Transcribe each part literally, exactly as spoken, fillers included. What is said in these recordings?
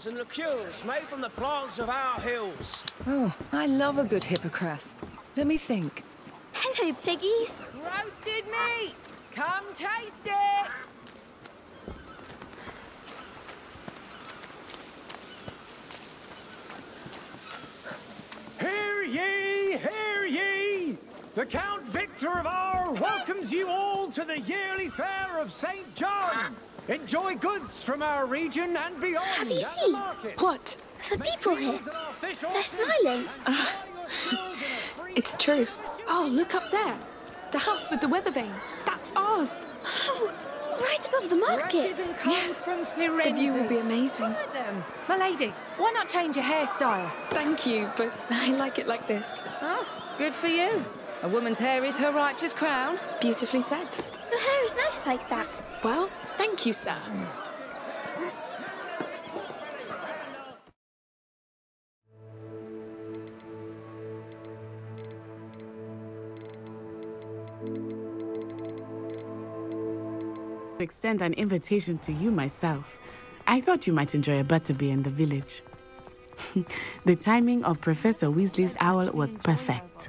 potions and liqueurs made from the plants of our hills. Oh, I love a good hippocras. Let me think. Hello, piggies. Roasted meat! Come taste it! Hear ye, hear ye! The Count Victor of R welcomes you all to the yearly fair of Saint John. Enjoy goods from our region and beyond. Have you at seen? the market. What? The people here. They're smiling. Uh, it's true. Oh, look up there. The house with the weather vane. That's ours. Oh, right above the market. Yes, from Firenze. The view will be amazing. Them. My lady, why not change your hairstyle? Thank you, but I like it like this. Oh, good for you. A woman's hair is her righteous crown. Beautifully said. Your hair is nice like that. Well, thank you, sir. Extend an invitation to you myself. I thought you might enjoy a butterbeer in the village. The timing of Professor Weasley's owl was perfect.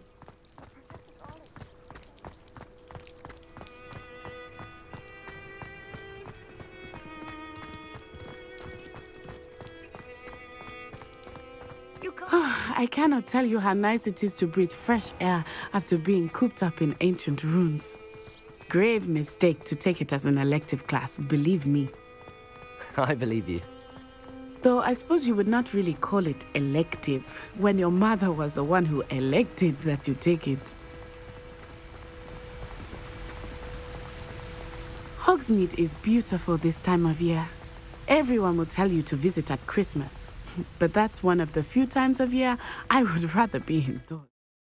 I cannot tell you how nice it is to breathe fresh air after being cooped up in ancient ruins. Grave mistake to take it as an elective class, believe me. I believe you. Though I suppose you would not really call it elective, when your mother was the one who elected that you take it. Hogsmeade is beautiful this time of year. Everyone will tell you to visit at Christmas, but that's one of the few times of year I would rather be indoors.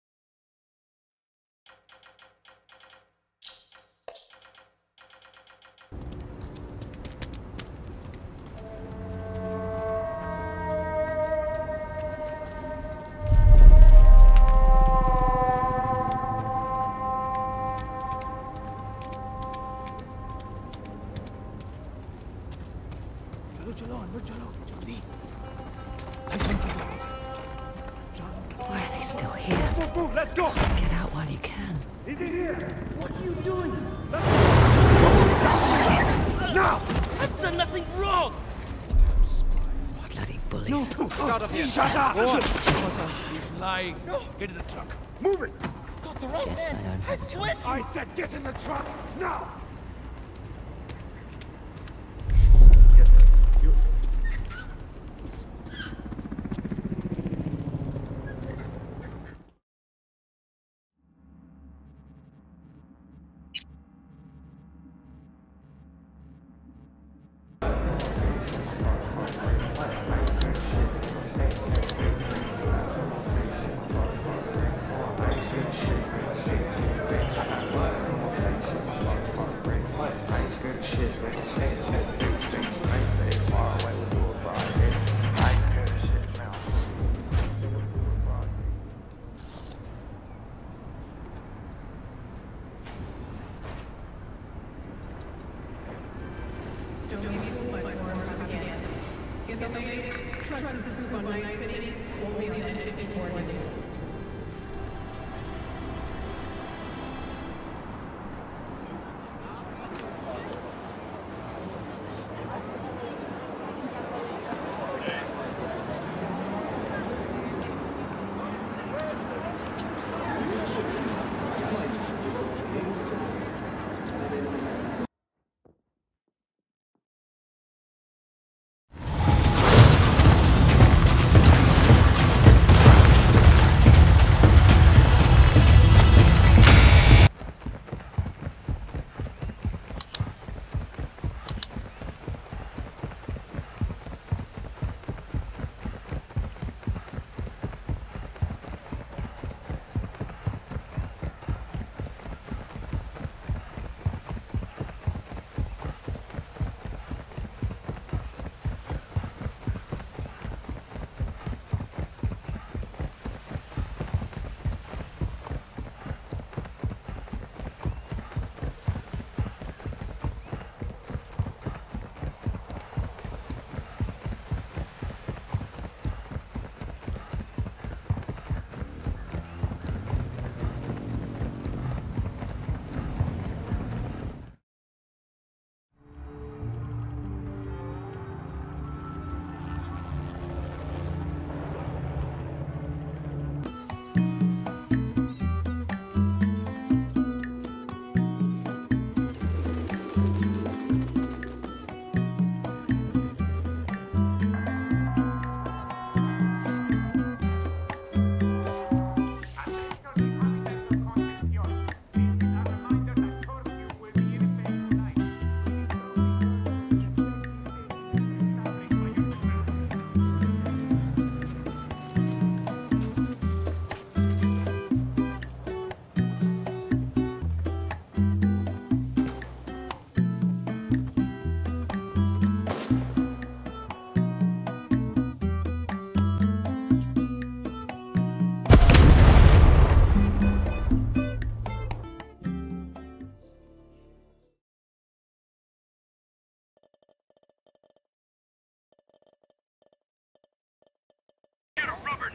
Why are they still here? Let's go! Get out while you can. Is it here? What are you doing? Now! I've done nothing wrong! Bloody bullies. No! Out of here! Shut up! He's lying. Get in the truck. Move it! Got the wrong Guess I man. don't have a choice. I said get in the truck! Now!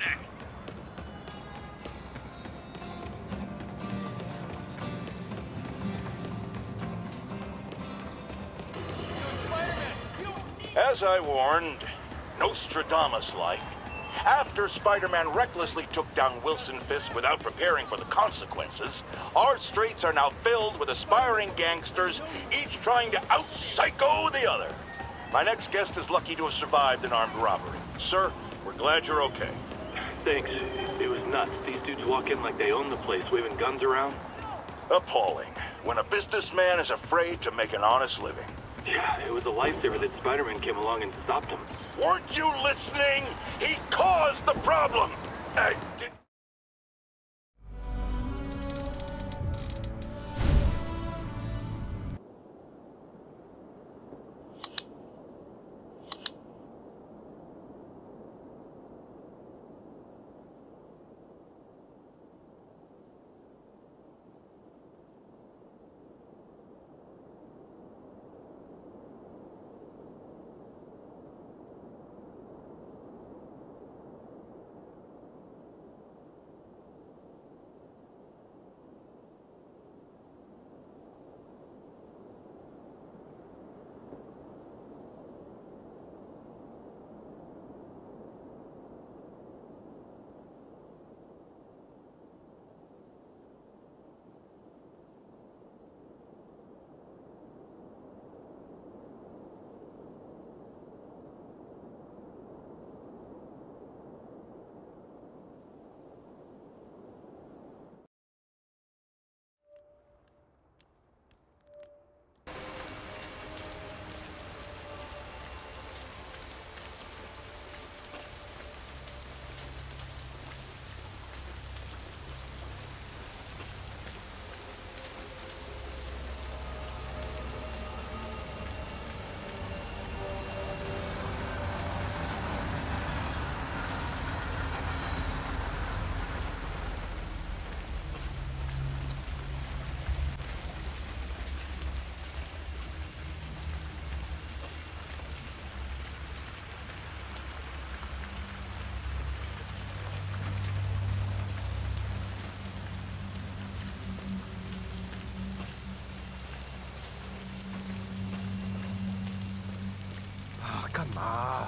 neck. As I warned, Nostradamus-like, after Spider-Man recklessly took down Wilson Fisk without preparing for the consequences, our streets are now filled with aspiring gangsters, each trying to out-psycho the other. My next guest is lucky to have survived an armed robbery. Sir, we're glad you're okay. Thanks. It was nuts. These dudes walk in like they own the place, waving guns around. Appalling. When a businessman is afraid to make an honest living. Yeah, it was a lifesaver that Spider-Man came along and stopped him. Weren't you listening? He caused the problem! Uh, did Come on.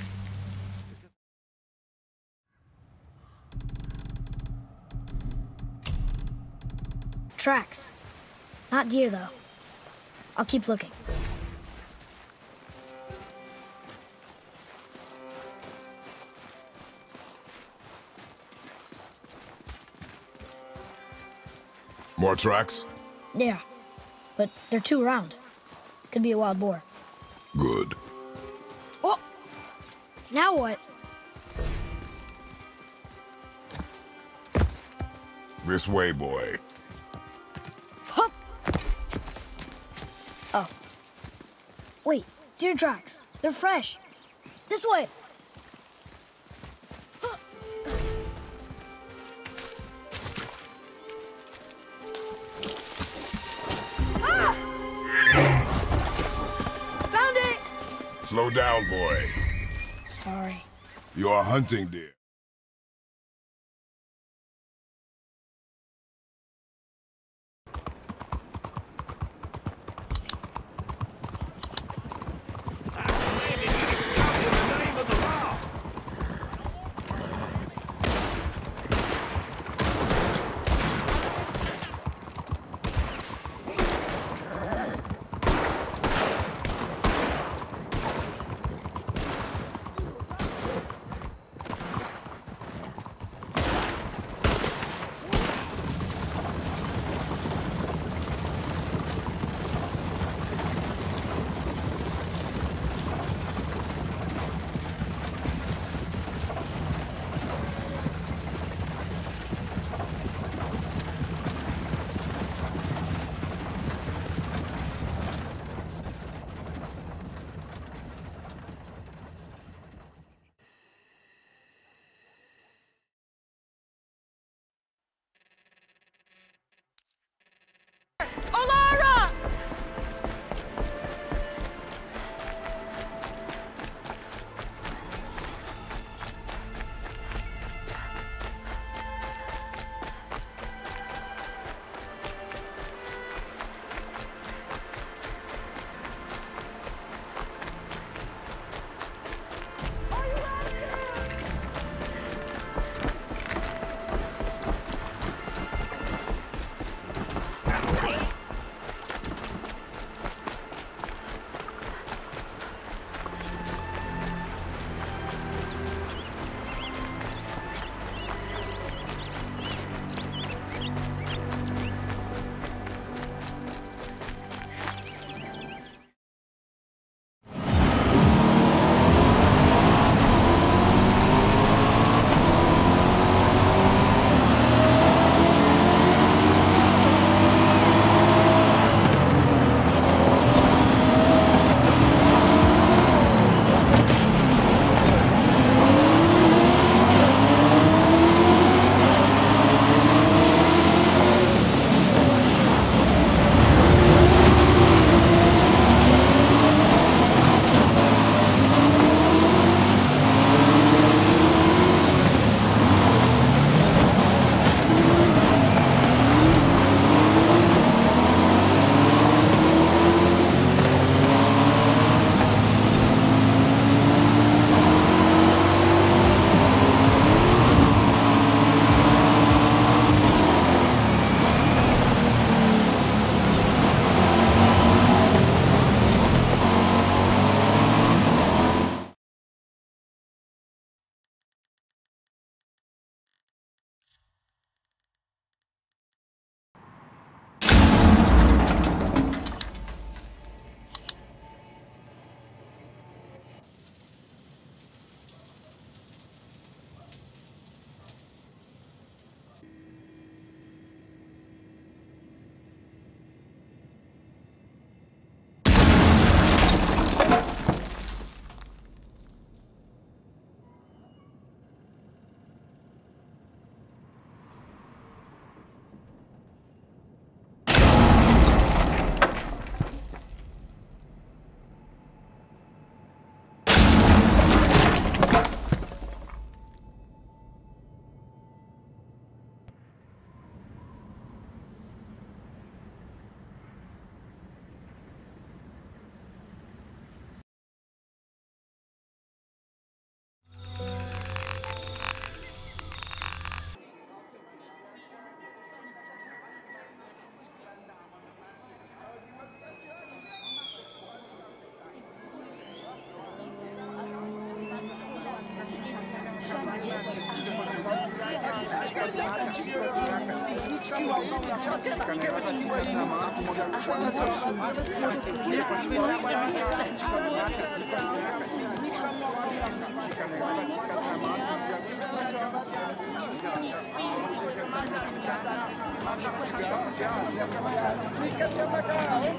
Tracks. Not deer, though. I'll keep looking. More tracks? Yeah, but they're too round. Could be a wild boar. Good. Oh! Now what? This way, boy. Hup! Oh. Wait, deer tracks. They're fresh. This way! Ah! Found it! Slow down, boy. Sorry. You are hunting deer. Fica